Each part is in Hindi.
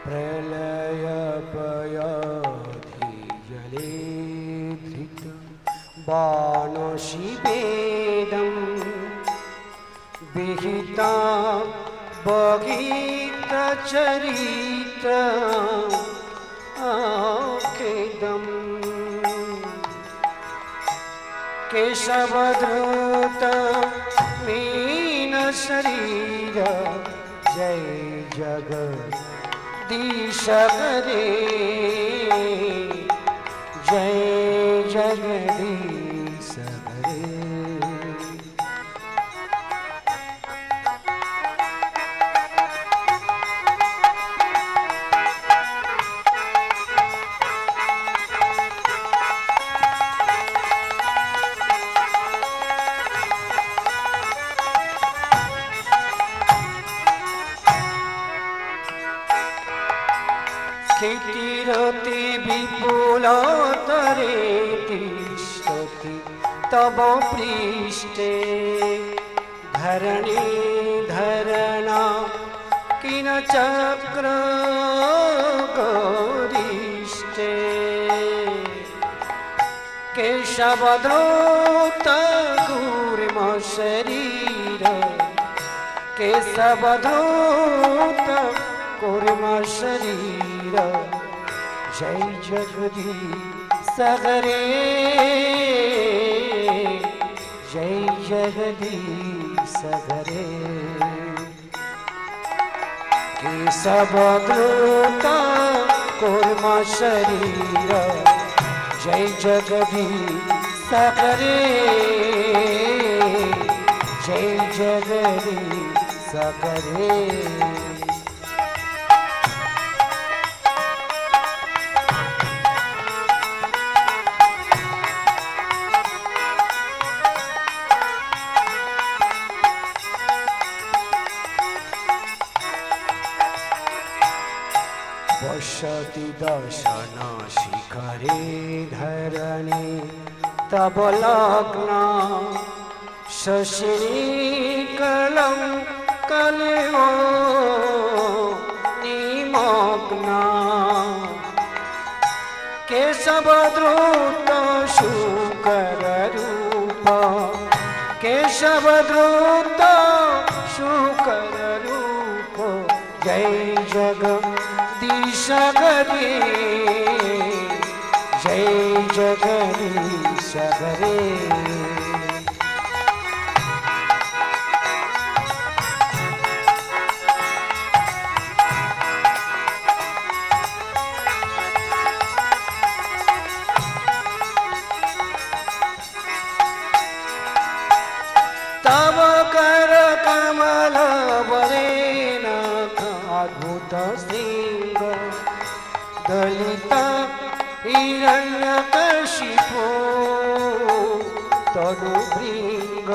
प्रलयपयाधिजले धृत बाणशिवेदं विहिता बहितचरित्रकेदम् केशवधृत मीन शरीर जय जगदीश हरे जय जगदीश हरे। स्थितिरति विपुलतरे तिष्ठति तव पृष्ठे धरणी धरणा किन चक्र गरिष्ठे केशवधृत कूर्म शरीर केशवधृत कूर्म शरीर जय जगदीश हरे जय जगदीश हरे। केशवधृत कूर्म शरीर जय जगदीश हरे जय जगदीश हरे। वसति दर्शन शिखरे धरणी तब लग्न शशिकलं कलयो निमग्न केशवधृत शुकर रूप केशवधृत शुकर रूप जय जगदीश हरे जय जगदीश हरे। तव कर कमल वरेण अद्भुत श्रृंग दलित हिरण्यकशिपो तनुभृंग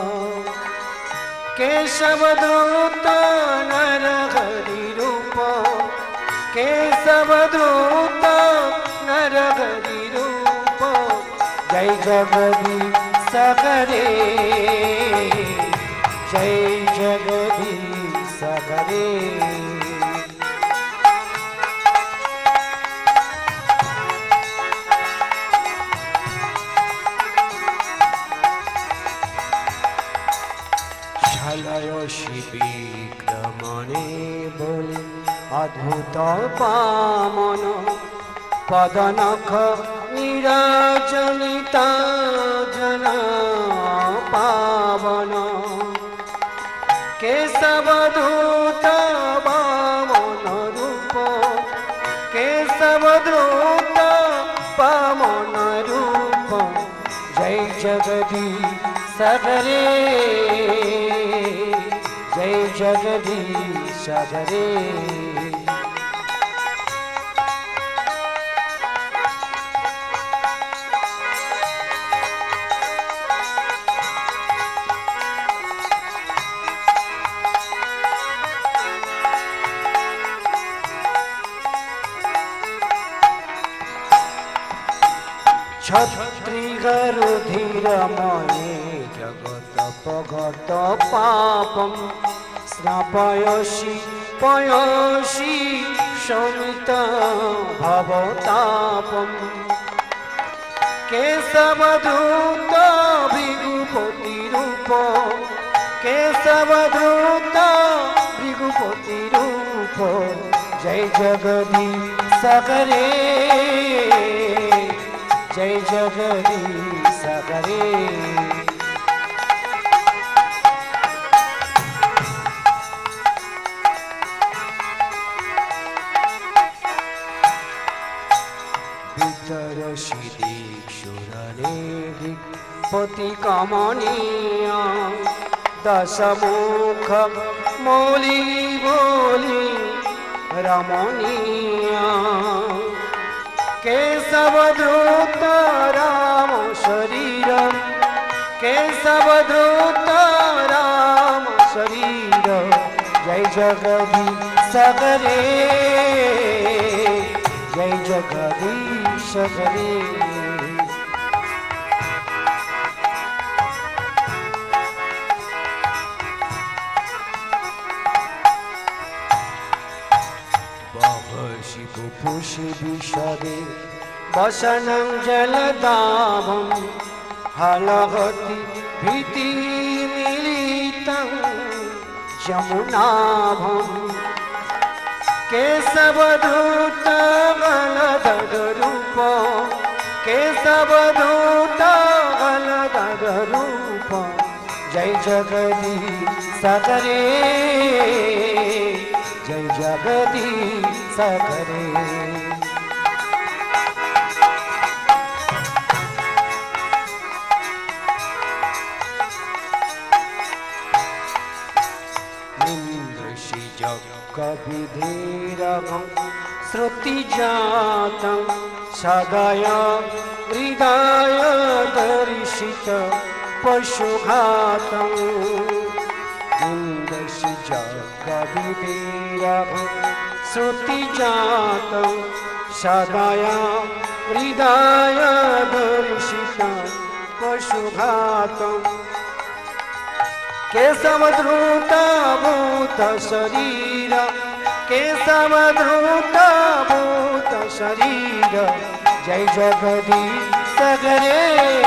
केशवधृत नरहरि रूप केशवधृत नरहरि रूप जय जगदीश हरे जय जगदीश हरे। झलयसि विक्रमणे बोले अद्भुत पामन पदनख निराजनिता जना पावन केशवधृत वामन रूप केशवधृत वामन रूप जय जगदीश हरे जय जगदीश हरे। क्षत्रियरुधिरमये जगत पगत पापं स्नापयसि पयसि शमित भवतापम केशवधूत भृगुपति रूप केशवधूत भृगुपति रूप जय जगदीश करे जय जगदीश करे पति कमनीय दशमुख मौली बोली रमणीय केशवधूत राम शरीर केशवधूत राम शरीर जय जगदीश करे जय जगदीश करे पुषि विशदे वसनं जलदाभं हलहति भीतिमिलितं जमुनाभं केशवधूत गलधररूप केशवधूत गलधररूप जय जगदीश करे जय जगदीश करे इंद्रषि जगविधिरभं श्रुतिजातं सदय हृदय दर्शित पशुघातं इंद्रषि जगविधिरभं श्रुतिजातं सदया हृदय दर्शित पशुघातं केशवधूत भूत शरीर केशवधूत भूत शरीर जय जगदीश करे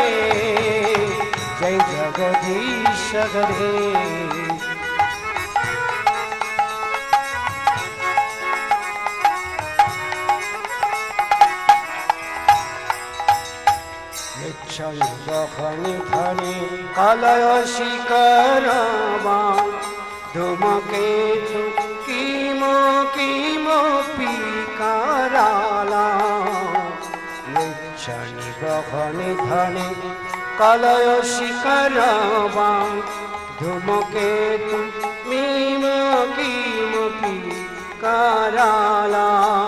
जय जगदीश करे खनि खनि कलय शिखरमा धूमकेतु किमो किमो पिकाराला लिच्छनि खनि खनि कलय शिखरमा धूमकेतु किमो किमो पिकाराला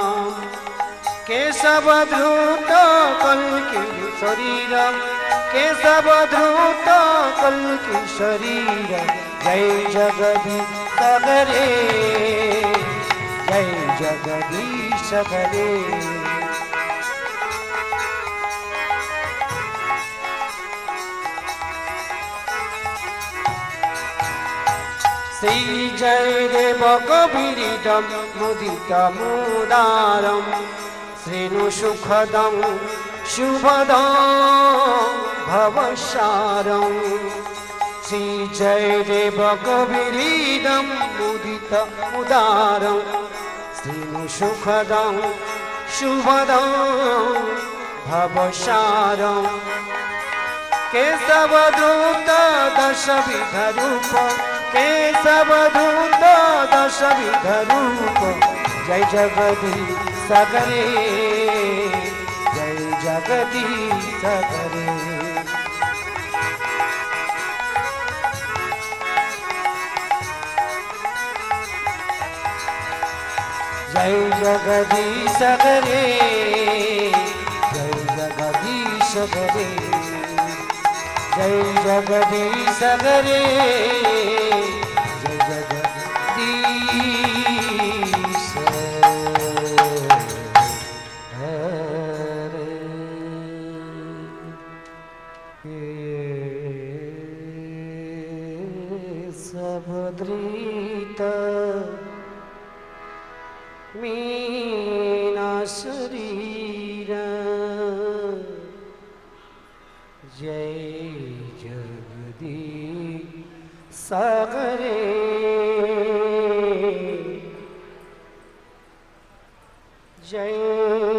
केशवधूत कल्कि शरीर केशवधूत कल्कि शरीर जय जगदीश करे जय जगदीश करे श्री जय देव कबीरिदं मुदित मुदारं श्रेणु सुखदं शुभदं भवसारं श्री जय देव कबीरिदं मुदित मुदारं श्रेणु सुखदं शुभदं भवसारं केशवधूत दशविध रूप केशवधूत दशविध रूप जय जगदीश करे जय जगदीश करे जय जगदीश करे जय जगदीश करे जय जगदीश करे जय जगदीश सब दृत मी शरीर जय जगदीश सागरे जय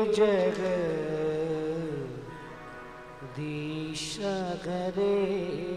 जगदीश सागरे।